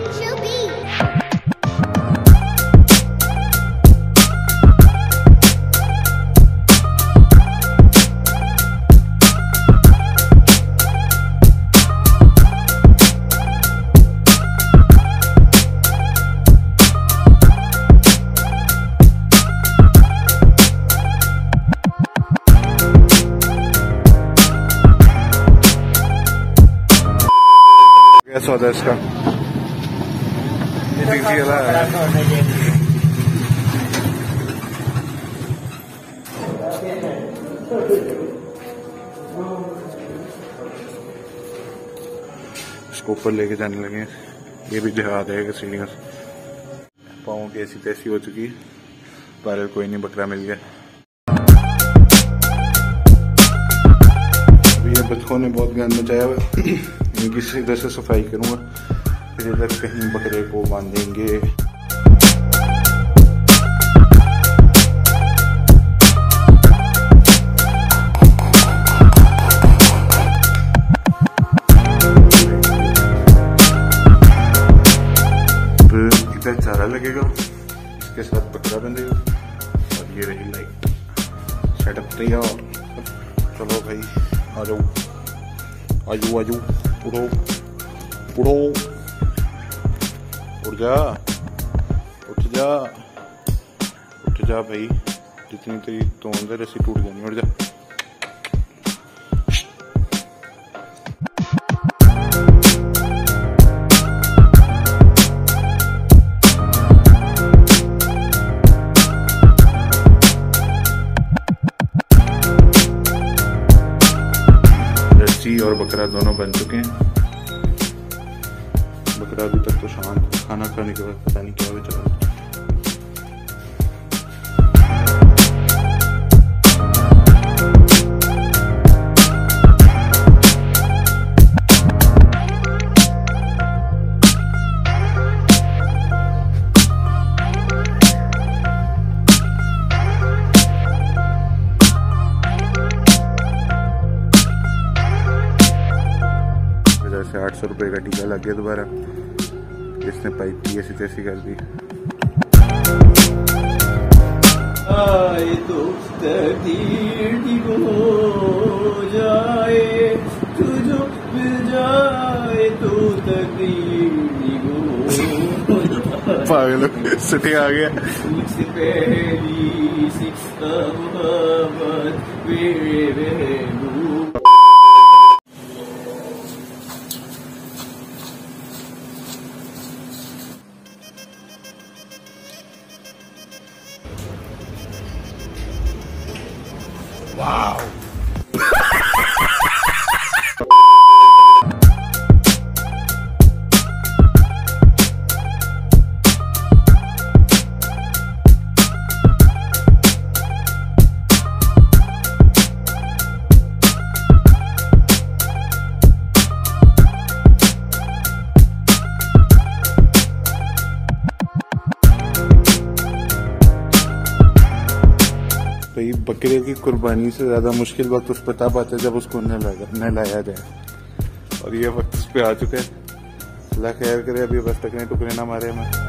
KiCHU BEATS. सौदा इसका इसको ऊपर लेके जाने लगे। ये भी दिखा देगा सीढ़ियों से। पाँव की ऐसी तैसी हो चुकी पर कोई नहीं, बकरा मिल गया। अभी ये बच्चों ने बहुत गंद मचाया हुआ। इनकी इधर से सफाई करूंगा, फिर इधर कहीं बकरे को बांधेंगे। इधर चारा लगेगा, इसके साथ बकरा बंधेगा और ये रही लाइट। सेटअप तैयार। चलो भाई आ जाओ आजू आजू, उड़ो उड़ो, उड़ जा, उठ जा, उठ जा भाई। जितनी तेरी तो अंदर ऐसी टूट जानी, उड़ जा। और बकरा दोनों बन चुके हैं। बकरा अभी तक तो शांत, खाना खाने के बाद पता नहीं क्या हो चला। से 800 रुपये का टीका लग गया दोबारा। इसने पाइप की ऐसी तैसी कर दी। आए तो तकदीर हो जाए, तुझो मिल जाए तो तकदीर हो। पागल सिटी आ गया। मुझसे पहली सी मोहब्बत मेरे Wow. भाई बकरे की कुर्बानी से ज्यादा मुश्किल वक्त उस पर तब आता है जब उसको नहलाया जाए, और ये वक्त उस पे आ चुका है। अल्लाह खैर करे, अभी बस टकरे टुकरे ना मारे हमें।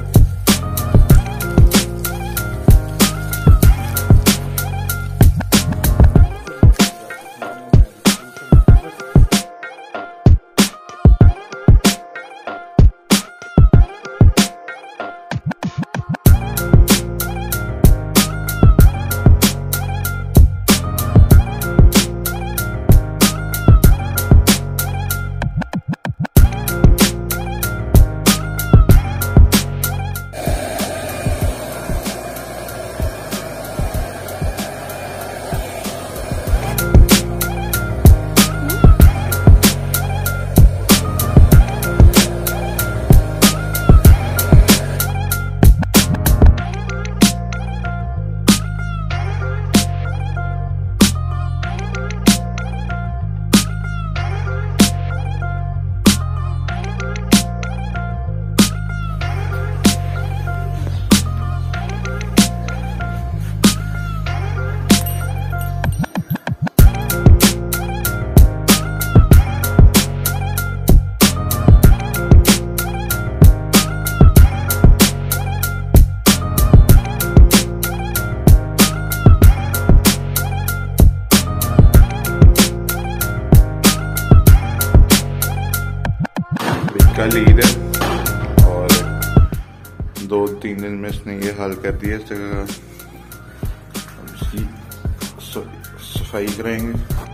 कल ईद है और 2-3 दिन में इसने ये हाल कर दिया इस जगह का। इसकी सफाई करेंगे।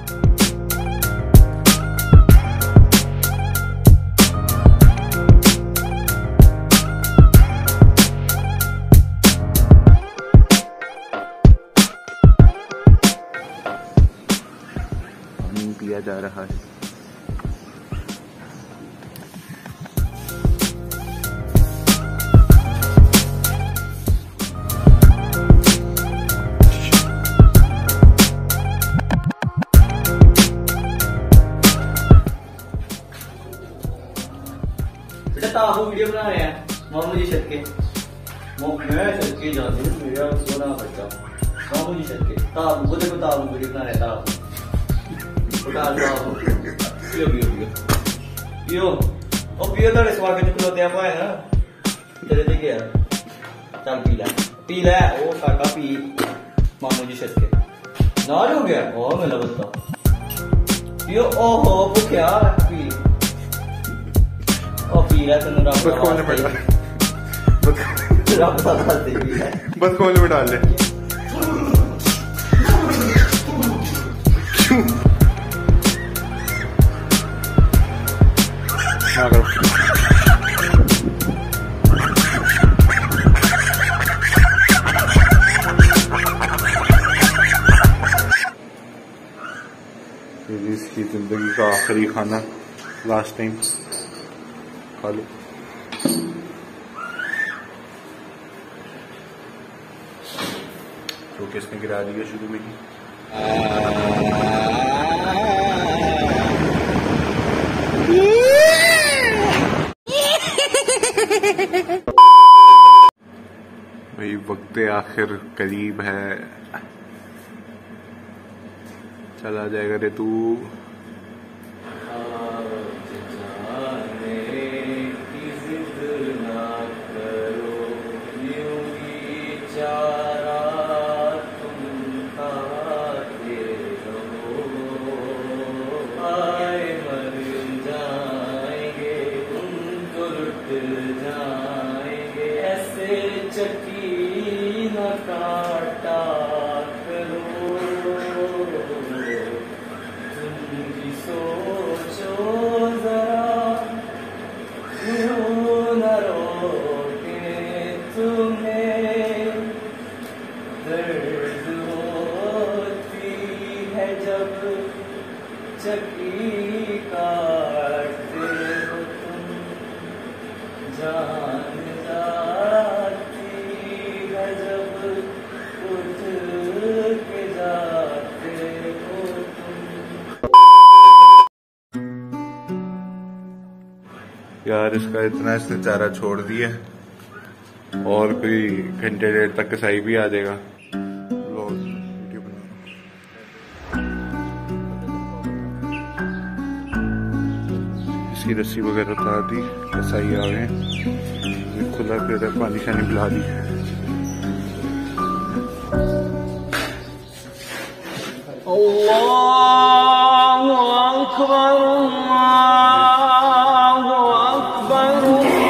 पानी पिया जा रहा है। ताबू वीडियो बना रहे हैं मामू जी छत के मैं छत के जाती हूँ मेरा सोना बच्चा मामू जी छत के ताबू को देखो ताबू वीडियो बना रहे ताबू उठा ताबू पियो पियो पियो पियो ओ पियो तो इस बार के चुकलो दिया पाए ना चले देखे यार चल पी ले ओ काका पी मामू जी छत के नार हो गया ओ मेरा बच्चा पियो ओहो भूखा पी बस खोलने में डाल बस खोलने में डाल ले। क्या करो इसकी जिंदगी का आखिरी खाना लास्ट टाइम खा लो। तो किसने गिरा दिया शुरू में ही। भाई वक्त आखिर करीब है, चला जाएगा रे तू। यार इसका इतना इसने चारा छोड़ दिया और कोई घंटे देर तक कसाई भी आ जाएगा। इसकी रस्सी वगैरह उतार दी, कसाई आ गए, खुला फिर पानी शानी पिला दी। अल्लाहु अकबर अल्लाहु अकबर।